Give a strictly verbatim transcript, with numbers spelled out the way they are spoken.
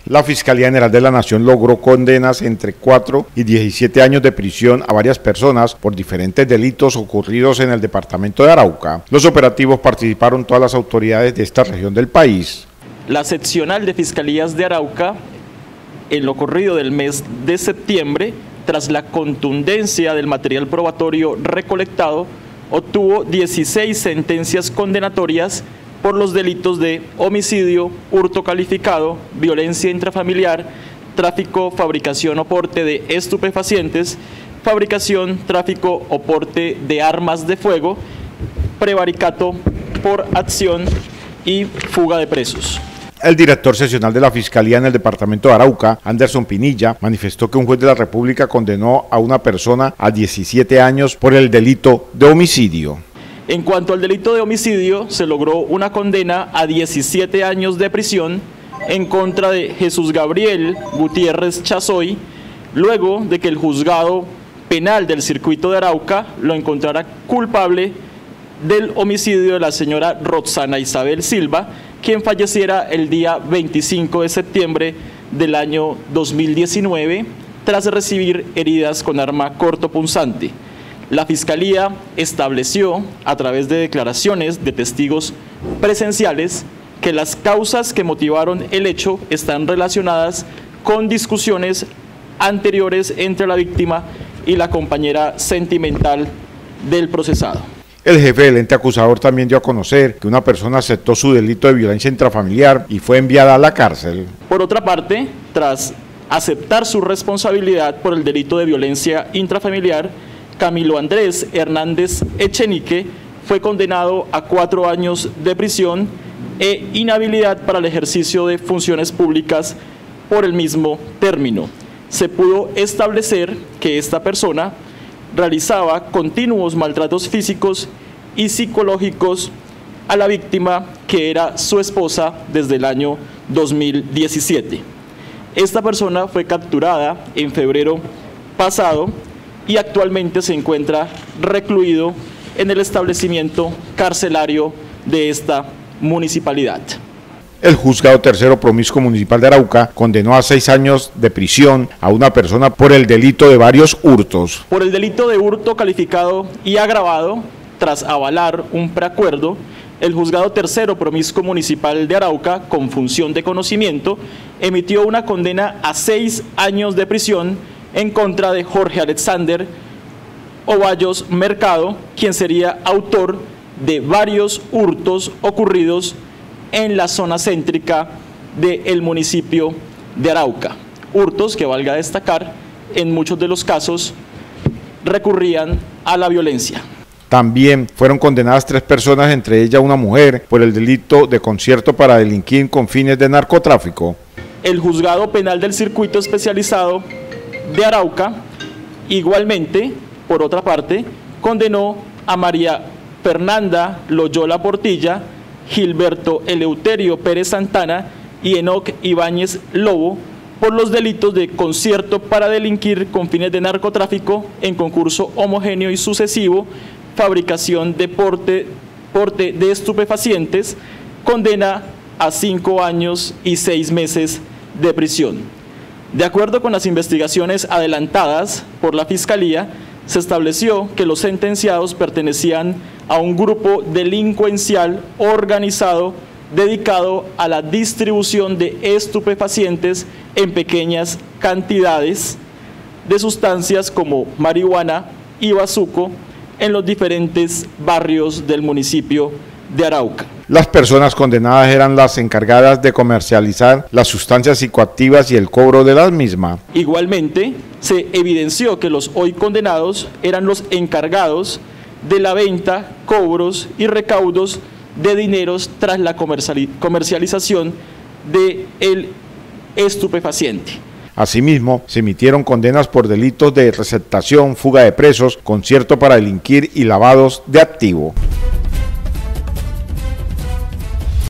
La Fiscalía General de la Nación logró condenas entre cuatro y diecisiete años de prisión a varias personas por diferentes delitos ocurridos en el departamento de Arauca. Los operativos participaron todas las autoridades de esta región del país. La seccional de Fiscalías de Arauca, en lo corrido del mes de septiembre, tras la contundencia del material probatorio recolectado, obtuvo dieciséis sentencias condenatorias por los delitos de homicidio, hurto calificado, violencia intrafamiliar, tráfico, fabricación o porte de estupefacientes, fabricación, tráfico o porte de armas de fuego, prevaricato por acción y fuga de presos. El director seccional de la Fiscalía en el departamento de Arauca, Anderson Pinilla, manifestó que un juez de la República condenó a una persona a diecisiete años por el delito de homicidio. En cuanto al delito de homicidio, se logró una condena a diecisiete años de prisión en contra de Jesús Gabriel Gutiérrez Chazoy, luego de que el juzgado penal del circuito de Arauca lo encontrara culpable del homicidio de la señora Roxana Isabel Silva, quien falleciera el día veinticinco de septiembre del año dos mil diecinueve tras recibir heridas con arma cortopunzante. La Fiscalía estableció, a través de declaraciones de testigos presenciales, que las causas que motivaron el hecho están relacionadas con discusiones anteriores entre la víctima y la compañera sentimental del procesado. El jefe del ente acusador también dio a conocer que una persona aceptó su delito de violencia intrafamiliar y fue enviada a la cárcel. Por otra parte, tras aceptar su responsabilidad por el delito de violencia intrafamiliar, Camilo Andrés Hernández Echenique fue condenado a cuatro años de prisión e inhabilidad para el ejercicio de funciones públicas por el mismo término. Se pudo establecer que esta persona realizaba continuos maltratos físicos y psicológicos a la víctima, que era su esposa, desde el año dos mil diecisiete. Esta persona fue capturada en febrero pasado y actualmente se encuentra recluido en el establecimiento carcelario de esta municipalidad. El juzgado tercero promiscuo municipal de Arauca condenó a seis años de prisión a una persona por el delito de varios hurtos. Por el delito de hurto calificado y agravado, tras avalar un preacuerdo, el juzgado tercero promiscuo municipal de Arauca, con función de conocimiento, emitió una condena a seis años de prisión en contra de Jorge Alexander Ovallos Mercado, quien sería autor de varios hurtos ocurridos en la zona céntrica del municipio de Arauca. Hurtos que, valga destacar, en muchos de los casos recurrían a la violencia. También fueron condenadas tres personas, entre ellas una mujer, por el delito de concierto para delinquir con fines de narcotráfico. El juzgado penal del circuito especializado de Arauca, igualmente, por otra parte, condenó a María Fernanda Loyola Portilla, Gilberto Eleuterio Pérez Santana y Enoc Ibáñez Lobo por los delitos de concierto para delinquir con fines de narcotráfico en concurso homogéneo y sucesivo, fabricación de porte, porte de estupefacientes, condena a cinco años y seis meses de prisión. De acuerdo con las investigaciones adelantadas por la Fiscalía, se estableció que los sentenciados pertenecían a un grupo delincuencial organizado dedicado a la distribución de estupefacientes en pequeñas cantidades de sustancias como marihuana y bazuco en los diferentes barrios del municipio de Arauca. Las personas condenadas eran las encargadas de comercializar las sustancias psicoactivas y el cobro de las mismas. Igualmente, se evidenció que los hoy condenados eran los encargados de la venta, cobros y recaudos de dineros tras la comercialización del estupefaciente. Asimismo, se emitieron condenas por delitos de receptación, fuga de presos, concierto para delinquir y lavados de activo.